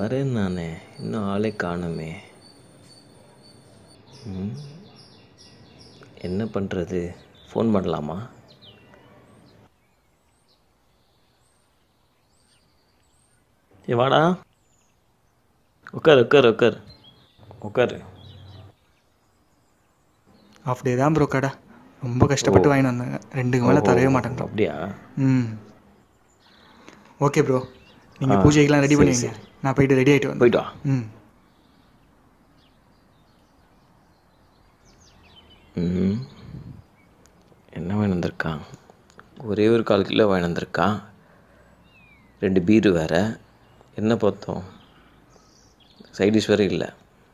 வரேன் நானே, இன்னும் ஆளே காணுமே. என்ன பண்ணுறது? ஃபோன் பண்ணலாமா? வாடா, உட்கார் உட்கார் உட்கார் உட்கார். ஆஃப் டே தான் ப்ரோ கடை. ரொம்ப கஷ்டப்பட்டு வாங்கிட்டு வந்தாங்க. 2க்கு மேலே தரவே மாட்டேங்க. அப்படியா? ஓகே ப்ரோ, நீங்கள் பூஜைக்கெலாம் ரெடி பண்ணுவீங்க. நான் போயிட்டு ரெடி ஆகிட்டு போயிட்டு வா. என்ன வாங்கி வந்திருக்கான்? ஒரே ஒரு 1/4 கிலோ வாங்கி வந்திருக்கான். 2 பீரு வேறு. என்ன பார்த்தோம், சைடிஷ் வேறு இல்லை.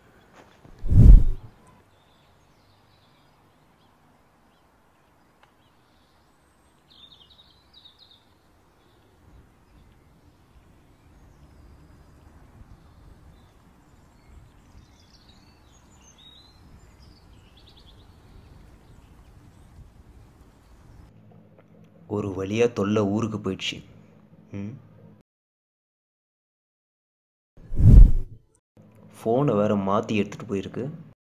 ஒரு வழியாக தொல்லை ஊருக்கு போயிடுச்சு. ஃபோனை வேறு மாற்றி எடுத்துகிட்டு போயிருக்கு.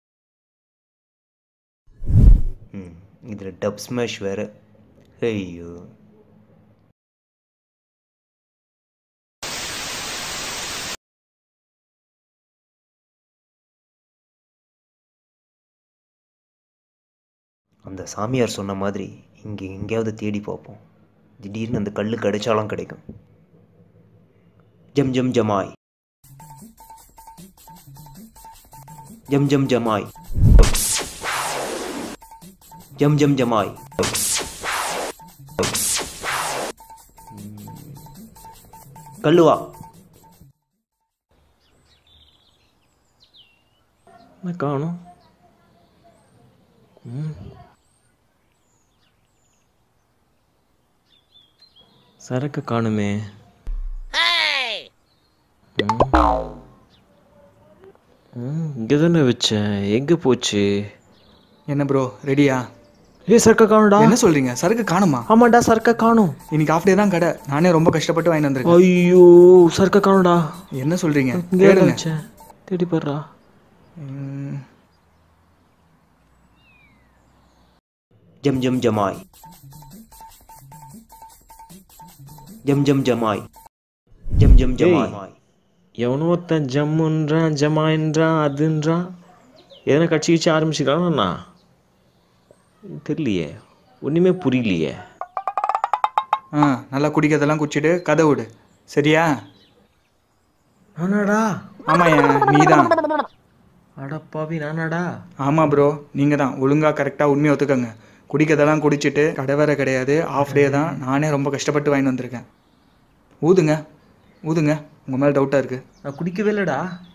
இதில் டப் ஸ்மாஷ் வேறு. ஐயோ, அந்த சாமியார் சொன்ன மாதிரி இங்கே எங்கேயாவது தேடி பார்ப்போம். திடீர்னு அந்த கல் கிடைச்சாலும் கிடைக்கும். ஜம் ஜம் ஜமாய், ஜம் ஜம் ஜமாய், ஜம் ஜம் ஜமாய். கல்லுவா காணும். சரக்கு காணுமே. இங்கே தானே வச்சேன், எங்கே போச்சு? என்ன ப்ரோ ரெடியா? சரக்கு காணும்டா. என்ன சொல்கிறீங்க? சரக்கு காணுமா? ஆமாண்டா, சரக்கு காணும். இன்னைக்கு ஆஃப் டே தான் கடை. நானே ரொம்ப கஷ்டப்பட்டு வாங்கிட்டு வந்திருக்கேன். ஐயோ, சரக்கு காணும்டா. என்ன சொல்கிறீங்க? இங்கே வச்சேன், தேடி பாடுறா. ஜம் ஜம் ஜமாய், ஜம் ஜம் ஜமாய், ஜம் ஜம் ஜமாய். எவனோ ஒருத்தன் ஜம்முன்றான், ஜமாயின்றான், அதுன்றான். எதனா கட்சி வச்சு ஆரம்பிச்சுக்கிறானா? தெரியலையே, ஒன்றுமே புரியலையே. நல்லா குடிக்கிறதெல்லாம் குடிச்சிட்டு கதை விடு, சரியா? நானாடா? ஆமாய்யா, நீ தான். அடப்பாவி, நானாடா? ஆமாம் ப்ரோ, நீங்கள் தான். ஒழுங்காக கரெக்டாக உண்மையை ஒத்துக்கங்க. குடிக்கிறதெல்லாம் குடிச்சிட்டு கடை வேற கிடையாது, ஆஃப் டே தான். நானே ரொம்ப கஷ்டப்பட்டு வாங்கிட்டு வந்திருக்கேன். ஊதுங்க ஊதுங்க, உங்கள் மேலே டவுட்டாக இருக்குது. நான் குடிக்கவே இல்லைடா.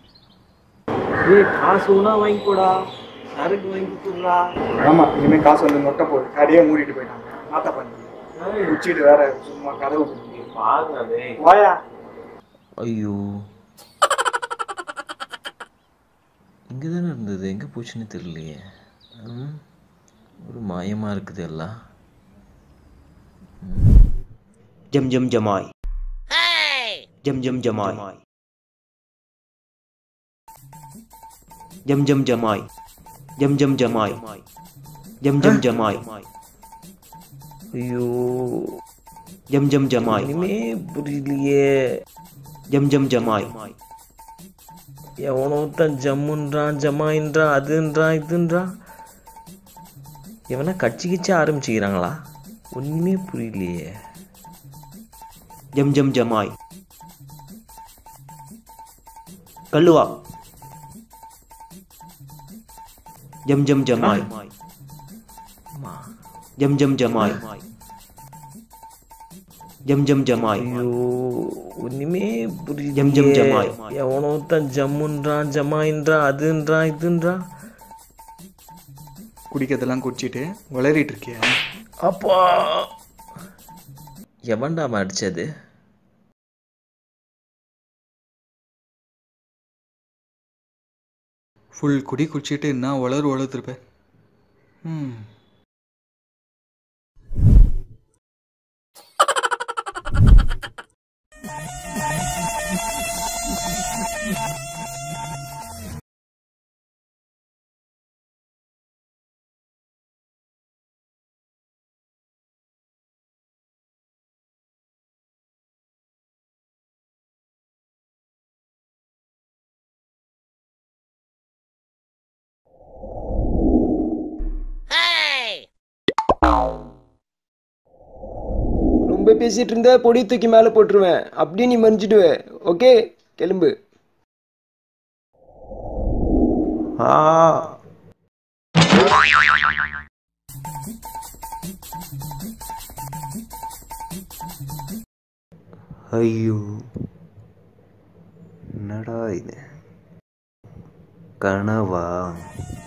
காசு ஒன்றா வாங்கிக்கூடா, சரக்கு வாங்கி கொடுறா. ஆமாம், இனிமேல் காசு வந்து நொட்டை போடு. கடையே மூடிட்டு போயிட்டாங்க. மாத்தா பண்ணி குடிச்சிட்டு வேற சும்மா கதவு பாருங்க. வாயா. ஐயோ, இங்கே தானே இருந்தது, எங்கே போச்சுன்னு தெரியலையே. ஒரு மாயமாக இருக்குது எல்லாம். ஜம் ஜம் ஜமாய், ஜம் ஜம் ஜமாய், ஜம் ஜம் ஜமாய், ஜம் ஜம் ஜமாய், ஜம் ஜம் ஜமாய். ஐயோ, ஜம் ஜம் ஜமாய். இனிமே புரியலையே. ஜம் ஜம் ஜமாய். எவனோ தான் ஜம்முன்றான், ஜமாயின்றான், அதுன்றான், இதுன்றான். எவனா கட்சி கிச்சு ஆரம்பிச்சுக்கிறாங்களா? ஒன்றுமே புரியலையே. ஜம் ஜம் ஜமாய். கல்லுவா. ஜம் ஜம் ஜமாய், ஜம் ஜம் ஜமாய், ஜம் ஜம் ஜமாய். ஐயோ, ஒன்றுமே புரியல. ஜம் ஜம் ஜமாய். எவனோ தான் ஜம்முன்றான், ஜமாயின்றான், அதுன்றான், இதுன்றான். குடிக்கிறதெல்லாம் குடிச்சிட்டு வளரிட்டு இருக்கியா? அப்பா, எவன்டாம அடிச்சது? ஃபுல் குடி குடிச்சிட்டு நான் வளர்த்துருப்பேன். போய் பேசிட்டு இருந்த பொடி தூக்கி மேலே போட்டுருவேன். அப்படியே நீ மறிஞ்சிடுவ. ஓகே, கிளம்பு. ஐயோ, என்னடா இது, கனவா?